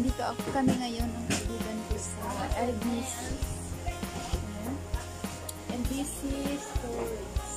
Nandito kami ngayon ang kaibigan ko sa LBC. LBC Stories.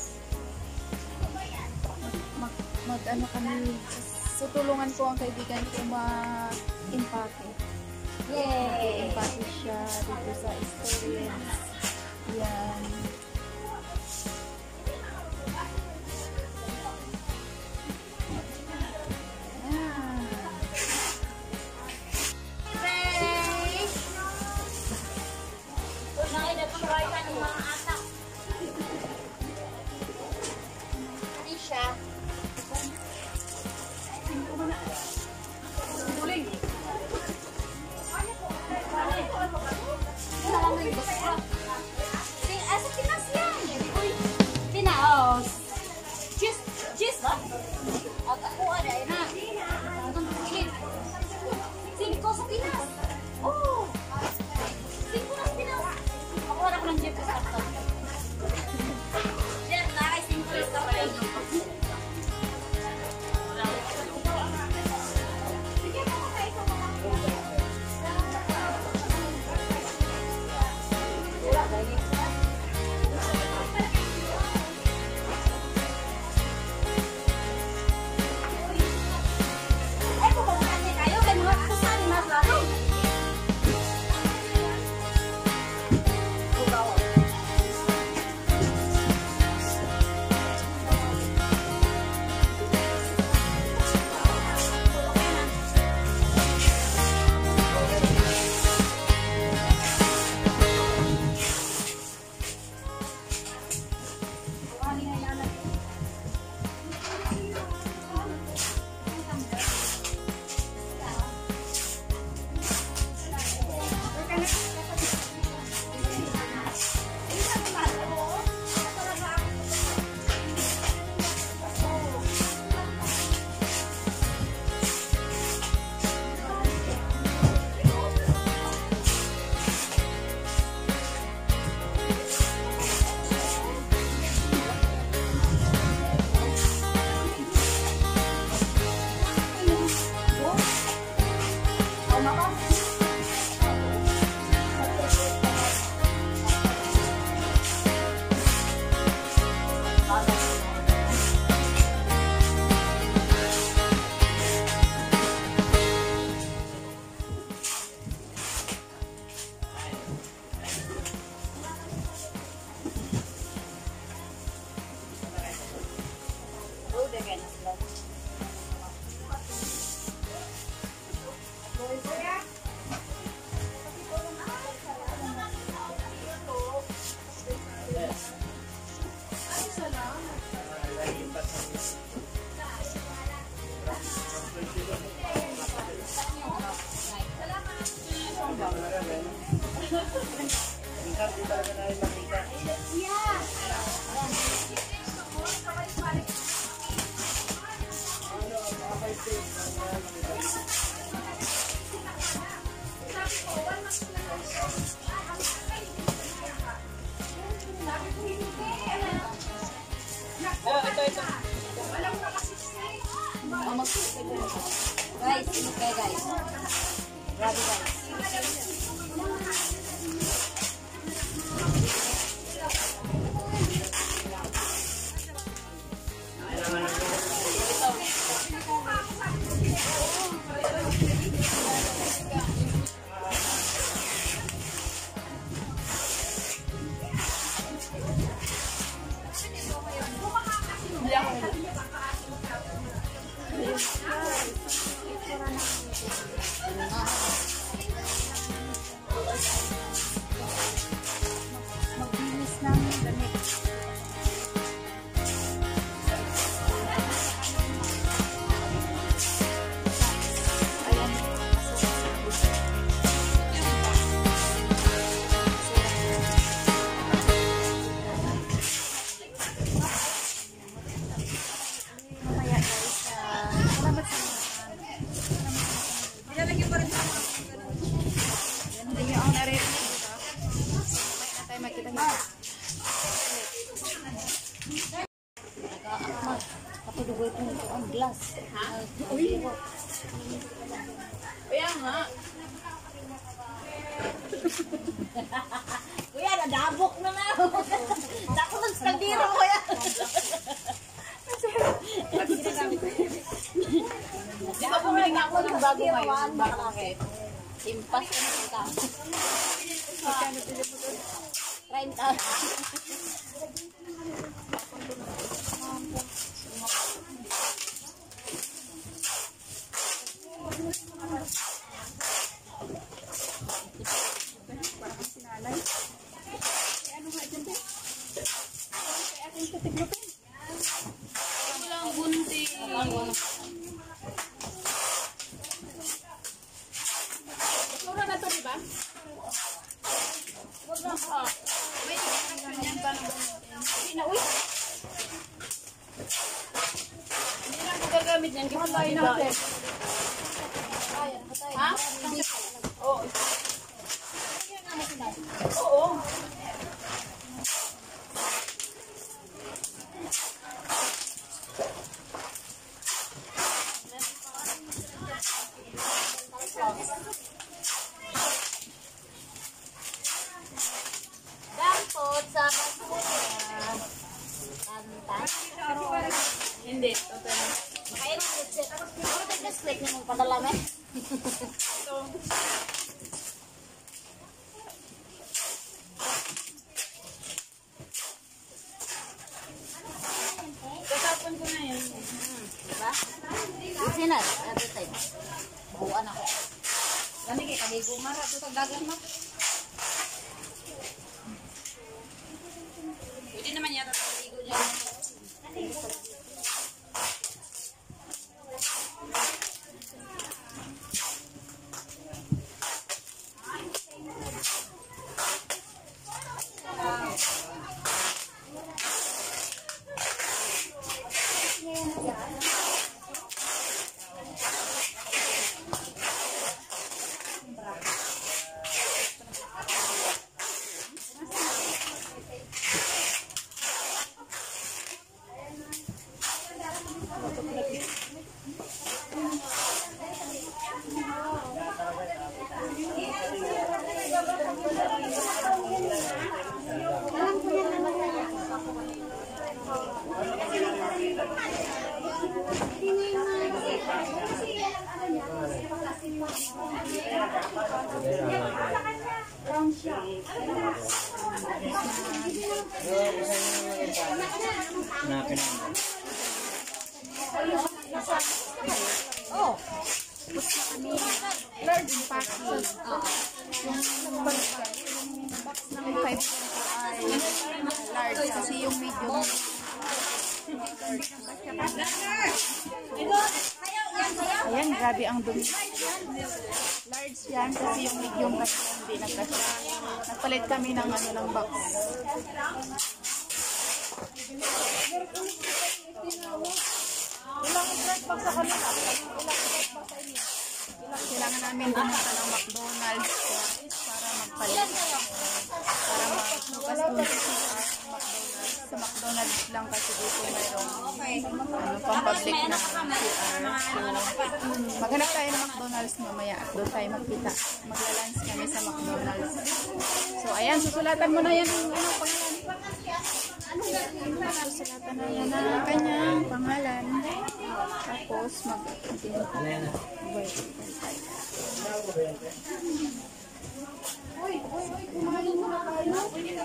Mag-ano kami, tutulungan ko ang kaibigan ko ma-impake. Yay! Impake siya dito sa Stories. Yan. nga. Kuya, nadabok na na. Dako lang sa kaldero, kuya. Di ba bumili nga ako ng bago ngayon? Bakit? Impas ka na ito. Magkano pili mo doon? 30. Para kang sinalay. Ano nga dyan, be? Ating katiglupin. Walang bunti. Mura na to, di ba? Huwag lang ka. May instruction yan ba ng hindi na, uy! Hindi na ako gagamit yan. Hindi ko tayo na. Ha? Oo. Oo. Dampot sa basura. Kantan. Hindi. Total. Kaya nang nagsit. Ako nag-display niyo mong padala me. Ito. Kasapon ko na yan. Diba? Business. Every time. Buwan ako. Lami kay kaligo mara. Ito dagan mo. Pwede naman yata kaligo dyan. Oh. Large packing. Yung box ng 5 ay large kasi yung medium. Ayan, grabe ang dumi. Large yan kasi yung medium kasi hindi nagkasya. Nagpalit kami ng ano ng box. Ilang i-dress box sa kanila? Kailangan namin pumunta ng McDonald's para magpalit. Para magbukas doon sa McDonald's lang kasi dito mayroong pang-public na CR. So, maghanap tayo ng McDonald's mamaya at doon tayo magkita. Magla-lunch kami sa McDonald's. So, ayan, susulatan mo na yan ang pangalan. Susulatan na yan ang kanyang pangalan. Tapos, wait. Kumain mo na tayo.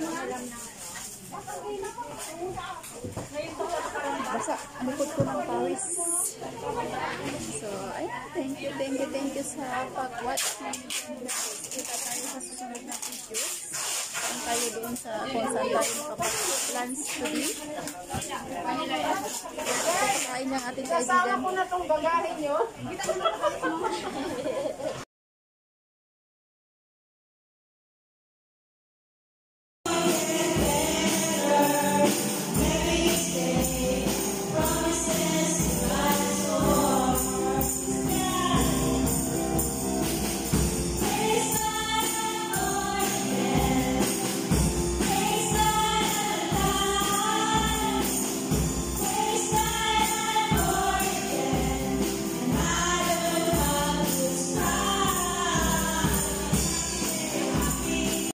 Basta, ang likod ko ng pawis. So, ayan. Thank you sa pag-watch. Kita tayo sa susunod na videos. Saan tayo doon sa kung saan tayo makapag-lunch today. Kain ng ating kaibigan. Kasama ko na itong bagahe nyo.